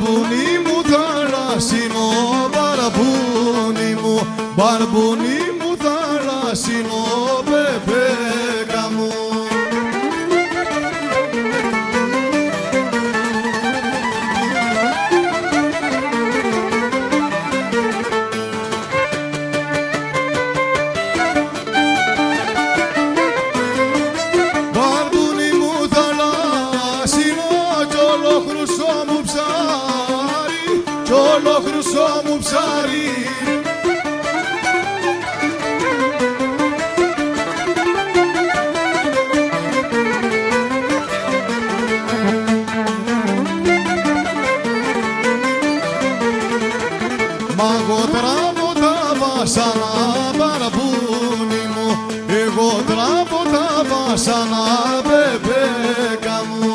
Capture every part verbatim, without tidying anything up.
Μπαρμπούνι μου θαλάσσινο, μπαρμπούνι μου, μπαρμπούνι μου θαλάσσινο, μπεμπέκα μου. Μπαρμπούνι μου θαλάσσινο, κι όλο χρυσό μου ψάρι, κι όλο χρυσό μου ψάρι. Μα εγώ τράβω τα βάσανα, μπαρμπούνι μου, εγώ τράβω τα βάσανα, μπεμπέκα μου.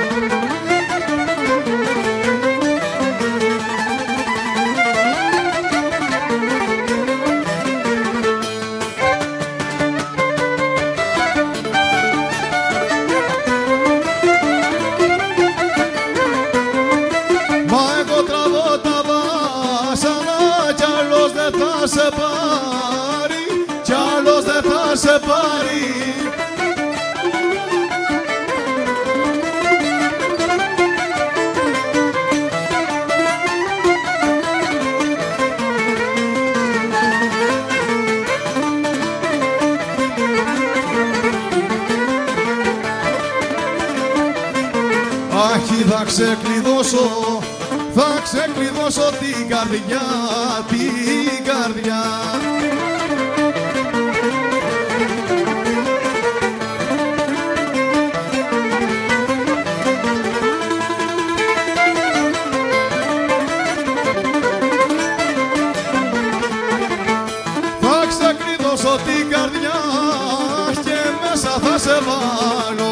Μα εγώ τραβώ τα βάσανα, κι άλλος δεν θα σε πάρει, κι άλλος δεν θα σε πάρει. Άχι θα ξεκλειδώσω, θα ξεκλειδώσω την καρδιά, την καρδιά. Θα ξεκλειδώσω την καρδιά και μέσα θα σε βάλω.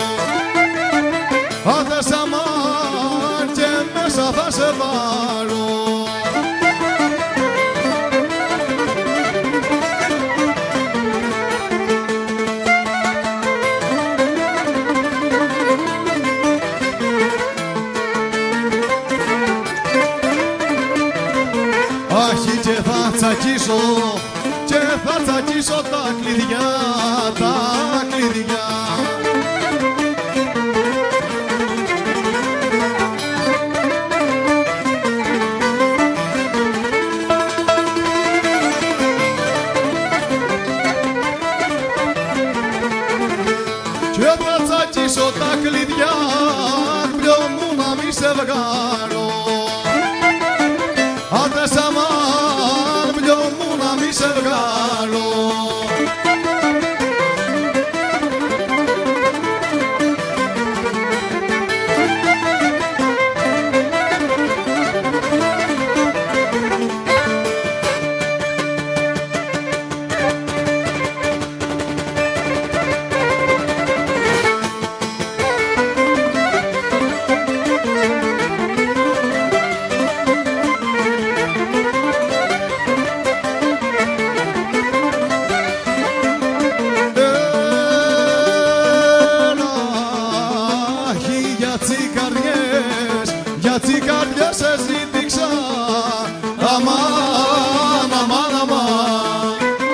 Αν θες αμάν και μέσα θα σε βάλω. Άχι και θα τσακίσω, και θα τσακίσω τα κλειδιά, τα κλειδιά. Και θα τσακίσω τα κλειδιά, πιο μου να μη σε βγάλω. Αν θες αμάν, πιο μου να μη σε βγάλω. Για τσικάρια σε ζήτηξα, αμάν, αμάν, αμάν.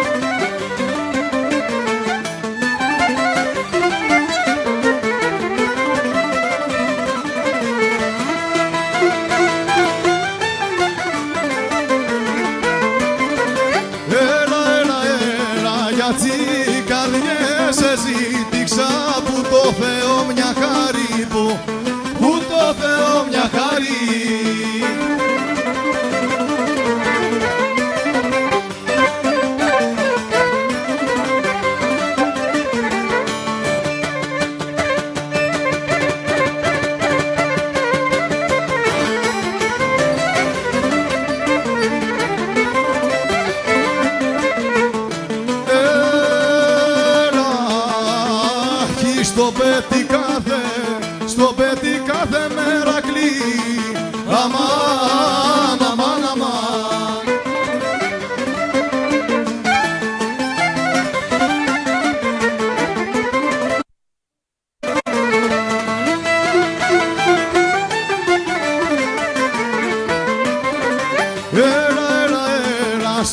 Έλα, έλα, έλα, για τσικάρια σε ζήτηξα, που το Θεό μια χάρη, που που το Θεό μια χάρη. Έλα, χει στο πέτι κάθε, στο πέτι κάθε μέρα κλεί, αμάν, αμάν, αμάν.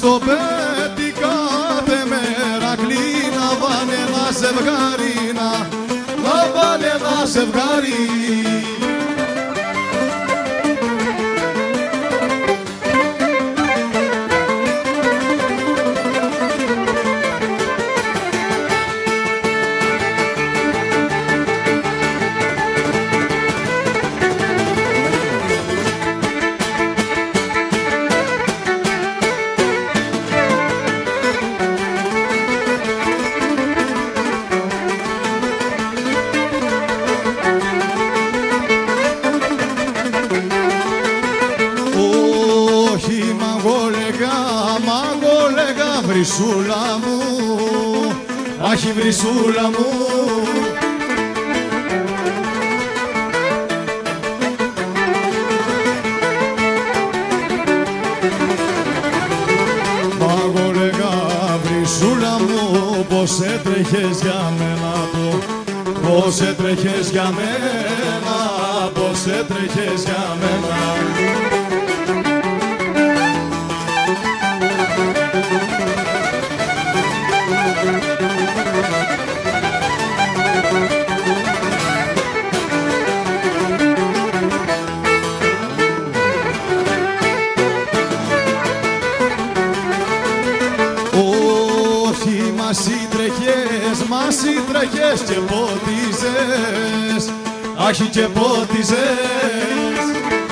στο πέτι κάθε μέρα κλείνα βάλε ένα ζευγάρι να βάλε ένα ζευγάρι. Βρυσούλα μου, άχι βρυσούλα μου. Μάγω λέγα βρυσούλα μου, πως έτρεχες για μένα το, πως έτρεχες για μένα, πως έτρεχες για μένα. Όχι, μα σύντρεχες, μα σύντρεχες και πότιζες, άχι και πότιζες.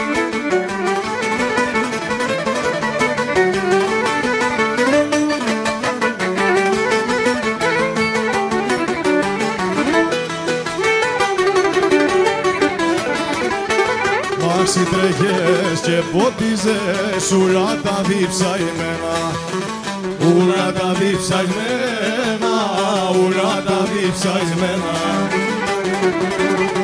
Μα σύντρεχες και πότιζες, ούλα τα διψαημένα, ούλα τα διψασμένα, ούλα τα διψασμένα.